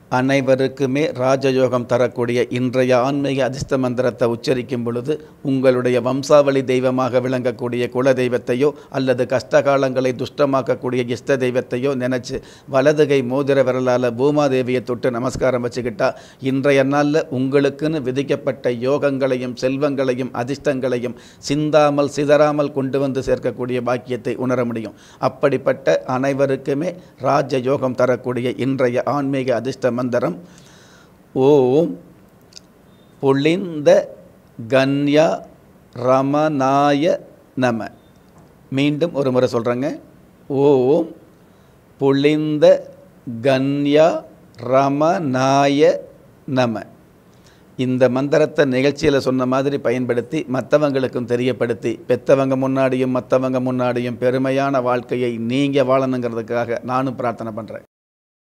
அனைவருக்குமே ராஜயோகம் தரக்கூடிய இன்றைய ஆன்மீக அதிர்ஷ்ட மந்திரத்தை உச்சரிக்கும் பொழுது உங்களுடைய வம்சாவளி தெய்வமாக விளங்கக்கூடிய குல தெய்வத்தையோ அல்லது கஷ்டகாலங்களை துஷ்டமாக்கக்கூடிய இஷ்ட தெய்வத்தையோ நினச்சி வலதுகை மோதிர விரலால் பூமாதேவியை தொட்டு நமஸ்காரம் வச்சுக்கிட்டா இன்றைய நாளில் உங்களுக்குன்னு விதிக்கப்பட்ட யோகங்களையும் செல்வங்களையும் அதிர்ஷ்டங்களையும் சிந்தாமல் சிதறாமல் கொண்டு வந்து சேர்க்கக்கூடிய பாக்கியத்தை உணர முடியும். அப்படிப்பட்ட அனைவருக்குமே ராஜயோகம் தரக்கூடிய இன்றைய ஆன்மீக அதிர்ஷ்ட மந்திரம் ஓம் புளிந்த கன்யா ரமணாய நம. மீண்டும் ஒரு முறை சொல்கிறேங்க. ஓம் புளிந்த கன்யா ரமணாய நம. இந்த மந்திரத்தை நிகழ்ச்சியில் சொன்ன மாதிரி பயன்படுத்தி மற்றவங்களுக்கும் தெரியப்படுத்தி பெற்றவங்க முன்னாடியும் மற்றவங்க முன்னாடியும் பெருமையான வாழ்க்கையை நீங்கள் வாழணுங்கிறதுக்காக நானும் பிரார்த்தனை பண்ணுறேன்.